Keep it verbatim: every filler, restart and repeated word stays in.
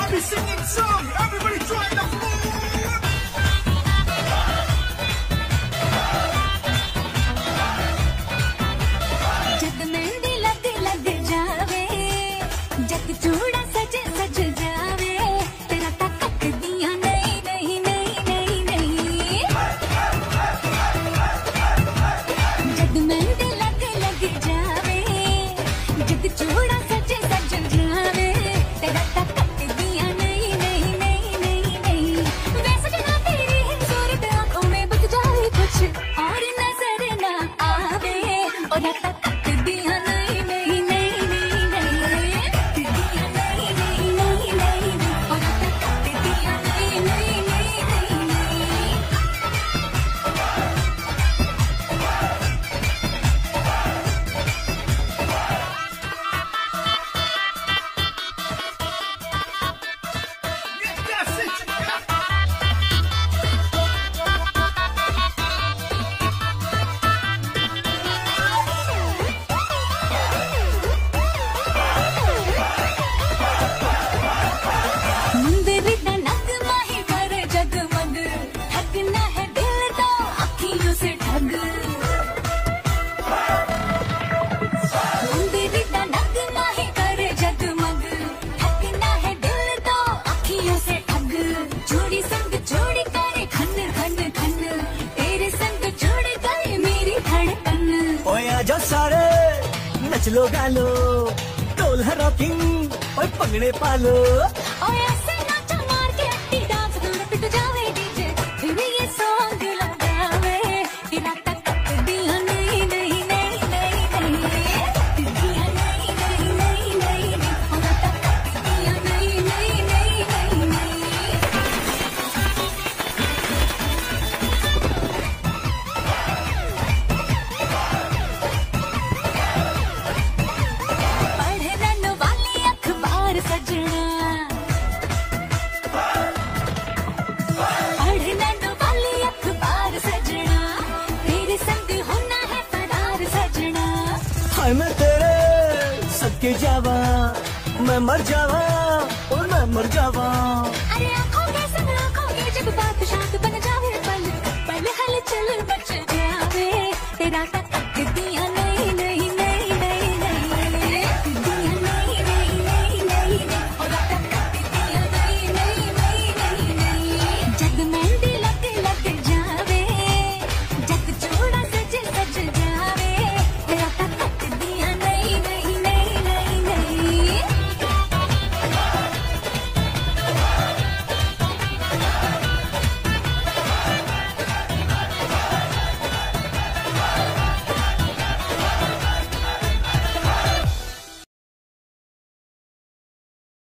I'll be singing song. Everybody join the floor. जग मेहंदी लग लग जावे, जग चूड़ा सज सज जावे, तेरा तक दिया नहीं नहीं नहीं नहीं नहीं। जग मेहंदी लग लग जावे, जग चूड़ा सज सज जावे, तेरा तक दिया नहीं नहीं नहीं नहीं नहीं। वैसे जना तेरी खूबसूरत आंखों में बस जाए कुछ और नजर ना आवे, और तक दिया नहीं नहीं नहीं नहीं नहीं, दिया नहीं नहीं नहीं नहीं, और तक दिया नहीं नहीं नहीं नहीं। That's it. मुंदरी दा नगमा ही करे जगमग, ठगना है दिल तो अखियों से ठग। मुंदरी दा नगमा ही करे जगमग, ठगना है दिल तो अखियों से ठग। जोड़ी संग जोड़ी करे खन खन खन, तेरे संग जोड़ गए मेरी धड़कन। ओए आजा सारे नच लो गा लो, ढोल है रॉकिंग ओए पंगड़े पालो। और ऐसे नाचा मार के अट्टी डांस दूर पिट जावे डीजे, फिर ये सॉन्ग लगावे, तेरा तक दिया नहीं नहीं नहीं नहीं नहीं, दिया नहीं नहीं नहीं नहीं, और तक दिया नहीं नहीं नहीं नहीं नहीं। पढ़ने वाली अखबार सजना, पढ़ने वाली अखबार सजना, तेरे संग होना है फरार सजना। हाय मैं तेरे सबके जावा, मैं मर जावा और मैं मर जावा। अरे आंखों के संग आंखों के जब बात शांत बन जावे, पल पल हलचल मच जावे, तेरा तक दिया नहीं